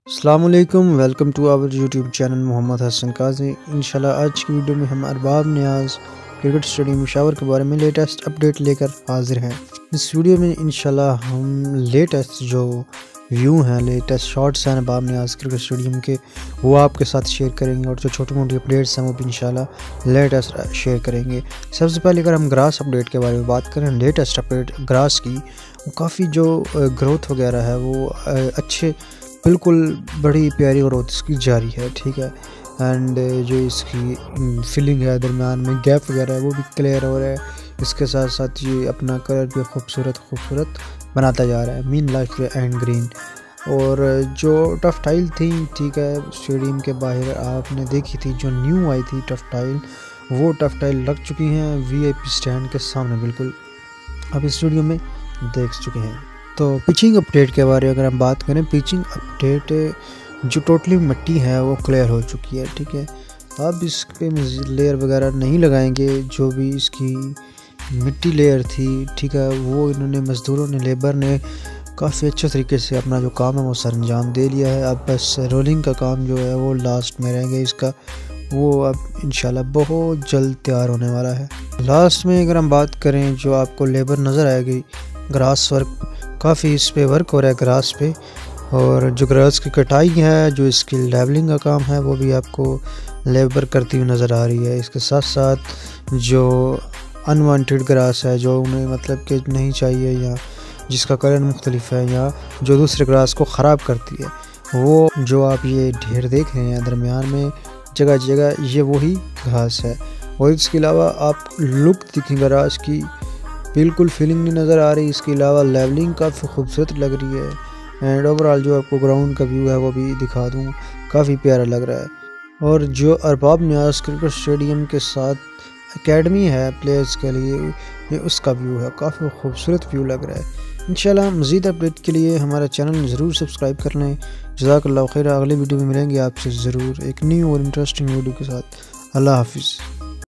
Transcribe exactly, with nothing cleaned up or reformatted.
السلام علیکم، welcome to our YouTube channel Mohammad Hasan Qazi. انشاءاللہ آج کی ویڈیو میں ہم ارباب نیاز کرکٹ اسٹیڈیم مشاور کے بارے میں لیٹسٹ اپڈیٹ لے کر حاضر ہیں۔ اس ویڈیو میں انشاءاللہ ہم لیٹسٹ جو ویو ہیں، لیٹسٹ شارٹس ہیں ارباب نیاز کرکٹ اسٹیڈیم کے، وہ آپ کے ساتھ شیئر کریں گے، اور جو چھوٹی موٹی اپڈیٹس ہیں وہ بھی انشاءاللہ لیٹسٹ شیئر کریں گے۔ سب سے پہلے اگر ہم گراس اپڈیٹ کے بارے میں بات کریں، لیٹسٹ اپڈیٹ گراس کی، وہ کافی جو گروتھ وغیرہ ہے وہ اچھے، بالکل بڑی پیاری گروتھ اس کی جاری ہے، ٹھیک ہے۔ اینڈ جو اس کی فلنگ ہے درمیان میں گیپ وغیرہ ہے وہ بھی کلیئر ہو رہا ہے۔ اس کے ساتھ ساتھ یہ اپنا کلر بھی خوبصورت خوبصورت بناتا جا رہا ہے، مین لائٹ اینڈ گرین۔ اور جو ٹف ٹائل تھی، ٹھیک ہے، اسٹیڈیم کے باہر آپ نے دیکھی تھی، جو نیو آئی تھی ٹف ٹائل، وہ ٹف ٹائل لگ چکی ہیں وی آئی پی سٹینڈ کے سامنے، بالکل آپ اس ویڈیو میں دیکھ چکے ہیں۔ تو پچنگ اپڈیٹ کے بارے میں اگر ہم بات کریں، پچنگ اپڈیٹ جو ٹوٹلی مٹی ہے وہ کلیئر ہو چکی ہے، ٹھیک ہے۔ اب اس پہ مزید لیئر وغیرہ نہیں لگائیں گے، جو بھی اس کی مٹی لیئر تھی، ٹھیک ہے، وہ انہوں نے مزدوروں نے، لیبر نے کافی اچھے طریقے سے اپنا جو کام ہے وہ سر انجام دے لیا ہے۔ اب بس رولنگ کا کام جو ہے وہ لاسٹ میں رہیں گے اس کا، وہ اب انشاءاللہ بہت جلد تیار ہونے والا ہے۔ لاسٹ میں اگر ہم بات کریں، جو آپ کو لیبر نظر آئے گی، گراس ورک کافی اس پہ ورک ہو رہا ہے گراس پہ، اور جو گراس کی کٹائی ہے، جو اس کی لیبلنگ کا کام ہے، وہ بھی آپ کو لیبر کرتی ہوئی نظر آ رہی ہے۔ اس کے ساتھ ساتھ جو انوانٹیڈ گراس ہے، جو انہیں مطلب کہ نہیں چاہیے، یا جس کا کلر مختلف ہے، یا جو دوسرے گراس کو خراب کرتی ہے، وہ جو آپ یہ ڈھیر دیکھ رہے ہیں درمیان میں جگہ جگہ، یہ وہی گھاس ہے۔ اور اس کے علاوہ آپ لک دیکھیں گراس کی، بالکل فیلنگ نہیں نظر آ رہی، اس کے علاوہ لیبلنگ کافی خوبصورت لگ رہی ہے۔ اینڈ اوورآل جو آپ کو گراؤنڈ کا ویو ہے وہ بھی دکھا دوں، کافی پیارا لگ رہا ہے۔ اور جو ارباب نیاز کرکٹ اسٹیڈیم کے ساتھ اکیڈمی ہے پلیئرز کے لیے، یہ اس کا ویو ہے، کافی خوبصورت ویو لگ رہا ہے۔ انشاءاللہ مزید اپڈیٹ کے لیے ہمارا چینل ضرور سبسکرائب کر لیں۔ جزاک اللہ خیر، اگلی ویڈیو میں ملیں گے آپ سے ضرور ایک نیو اور انٹرسٹنگ ویڈیو کے ساتھ۔ اللہ حافظ۔